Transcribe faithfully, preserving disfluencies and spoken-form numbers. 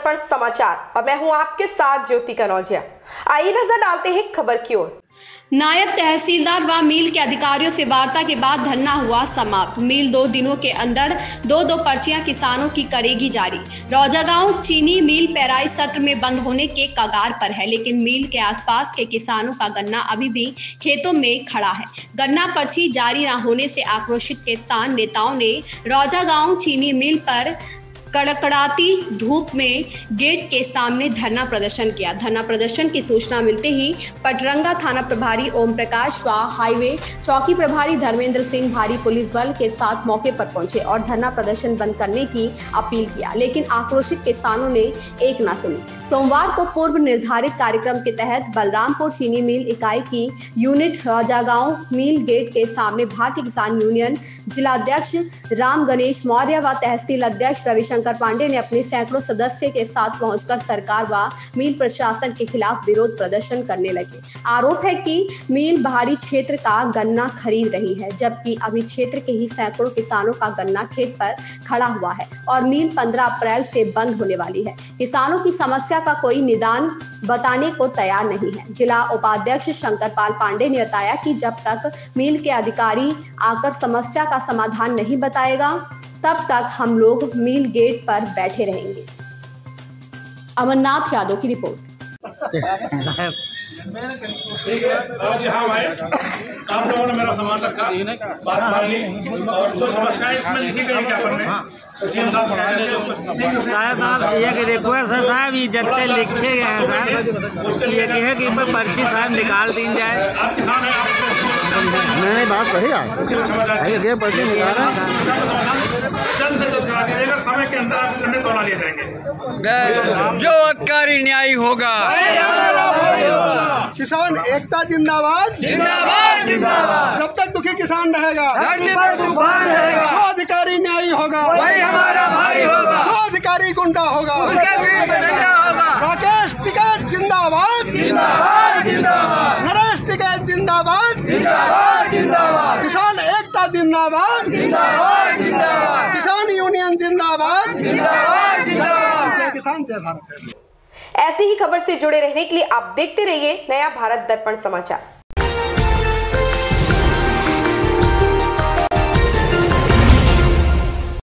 दर्पण समाचार और मैं हूं आपके साथ ज्योति कनौजिया। आइए नजर डालते हैं खबर की ओर। नायब तहसीलदार व मील के अधिकारियों से वार्ता के बाद धरना हुआ समाप्त। मील दो दिनों के अंदर दो दो पर्चियां किसानों की करेगी जारी। रौजागांव चीनी मील पेराई सत्र में बंद होने के कगार पर है, लेकिन मील के आसपास के किसानों का गन्ना अभी भी खेतों में खड़ा है। गन्ना पर्ची जारी न होने से आक्रोशित किसान नेताओं ने रौजागांव चीनी मील पर कड़कड़ाती धूप में गेट के सामने धरना प्रदर्शन किया। धरना प्रदर्शन की सूचना मिलते ही पटरंगा थाना प्रभारी ओम प्रकाश व हाईवे चौकी प्रभारी धर्मेंद्र सिंह भारी पुलिस बल के साथ मौके पर पहुंचे और धरना प्रदर्शन बंद करने की अपील किया, लेकिन आक्रोशित किसानों ने एक न सुनी। सोमवार को पूर्व निर्धारित कार्यक्रम के तहत बलरामपुर चीनी मिल इकाई की यूनिट रौजागांव मील गेट के सामने भारतीय किसान यूनियन जिलाध्यक्ष राम गणेश मौर्य व तहसील अध्यक्ष रविशंकर पांडे ने अपने सैकड़ों सदस्य के साथ पहुंचकर सरकार व मील प्रशासन के खिलाफ विरोध प्रदर्शन करने लगे। आरोप है कि मील बाहरी क्षेत्र का गन्ना खरीद रही है, जबकि अभी क्षेत्र के ही सैकड़ों किसानों का गन्ना खेत पर खड़ा हुआ है और मील पंद्रह अप्रैल से बंद होने वाली है। किसानों की समस्या का कोई निदान बताने को तैयार नहीं है। जिला उपाध्यक्ष शंकरपाल पांडे ने बताया कि जब तक मील के अधिकारी आकर समस्या का समाधान नहीं बताएगा, तब तक हम लोग मील गेट पर बैठे रहेंगे। अमरनाथ यादव की रिपोर्ट। आज यहाँ आए, आप लोगों ने मेरा सामान रखा, बात मान ली और जो समस्याएं इसमें लिखी गई ज्ञापन में साहब साहब एक रिक्वेस्ट है साहब, ये जितने लिखे गए हैं साहब, ये है कि पर्ची साहब निकाल दी जाए। आप किसान हैं, नहीं बात सही है, पर्ची निकाला जल्द से जल्द करा दीजिएगा। समय के अंदर आप खंडित होना लिए जाएंगे। जो अधिकारी न्याय होगा। किसान एकता जिंदाबाद जिंदाबाद जिंदाबाद। जब तक दुखी किसान रहेगा, धरती पर तूफान रहेगा। जो अधिकारी न्यायी होगा, वही हमारा भाई होगा। जो अधिकारी गुंडा होगा, उसका पीठ पर डंडा होगा। राकेश टिकैत जिंदाबाद जिंदाबाद जिंदाबाद। नरेश टिकैत जिंदाबाद जिंदाबाद जिंदाबाद। किसान एकता जिंदाबाद जिंदाबाद जिंदाबाद। किसान यूनियन जिंदाबाद जिंदाबाद जिंदाबाद। जय किसान जय भारत। ऐसी ही खबर से जुड़े रहने के लिए आप देखते रहिए नया भारत दर्पण समाचार।